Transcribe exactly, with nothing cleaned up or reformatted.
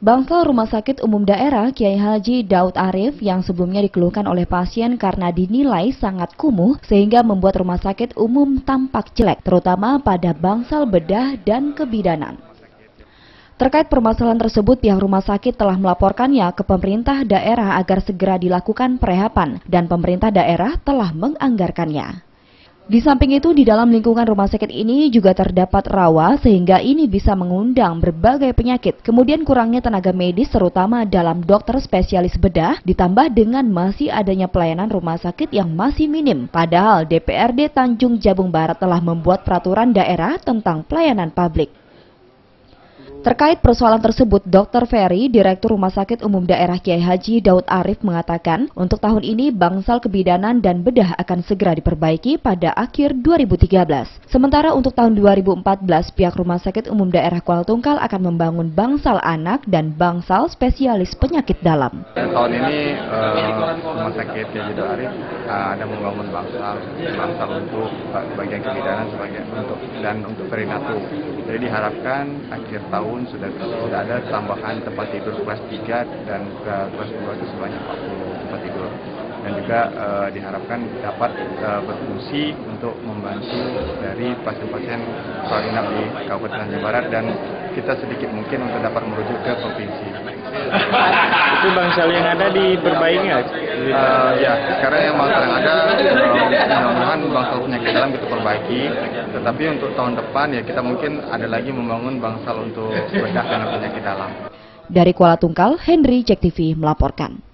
Bangsal Rumah Sakit Umum Daerah Kiai Haji Daud Arif yang sebelumnya dikeluhkan oleh pasien karena dinilai sangat kumuh sehingga membuat rumah sakit umum tampak jelek, terutama pada bangsal bedah dan kebidanan. Terkait permasalahan tersebut, pihak rumah sakit telah melaporkannya ke pemerintah daerah agar segera dilakukan perehapan dan pemerintah daerah telah menganggarkannya. Di samping itu, di dalam lingkungan rumah sakit ini juga terdapat rawa sehingga ini bisa mengundang berbagai penyakit. Kemudian kurangnya tenaga medis terutama dalam dokter spesialis bedah ditambah dengan masih adanya pelayanan rumah sakit yang masih minim. Padahal D P R D Tanjung Jabung Barat telah membuat peraturan daerah tentang pelayanan publik. Terkait persoalan tersebut, Dokter Ferry, Direktur Rumah Sakit Umum Daerah Kiai Haji Daud Arif mengatakan, untuk tahun ini bangsal kebidanan dan bedah akan segera diperbaiki pada akhir dua ribu tiga belas. Sementara untuk tahun dua ribu empat belas, pihak Rumah Sakit Umum Daerah Kuala Tungkal akan membangun bangsal anak dan bangsal spesialis penyakit dalam. Tahun ini uh, Rumah Sakit Kiai Daud Arif uh, ada membangun bangsal, bangsal untuk bagian kebidanan sebagai untuk dan untuk perinatal. Jadi diharapkan akhir tahun sudah sudah ada tambahan tempat tidur kelas tiga dan ke kelas dua itu sebanyak empat puluh tempat tidur, dan juga uh, diharapkan dapat uh, berfungsi untuk membantu dari pasien-pasien rawat inap di Kabupaten Tanjung Barat, dan kita sedikit mungkin untuk dapat merujuk ke provinsi. Itu bangsal yang ada diperbaiki nggak? Uh, ya, sekarang yang bangsal yang ada mudah-mudahan bangsal penyakit dalam kita perbaiki, tetapi untuk tahun depan ya kita mungkin ada lagi membangun bangsal untuk bedah dengan penyakit dalam. Dari Kuala Tungkal, Henry, Jek T V melaporkan.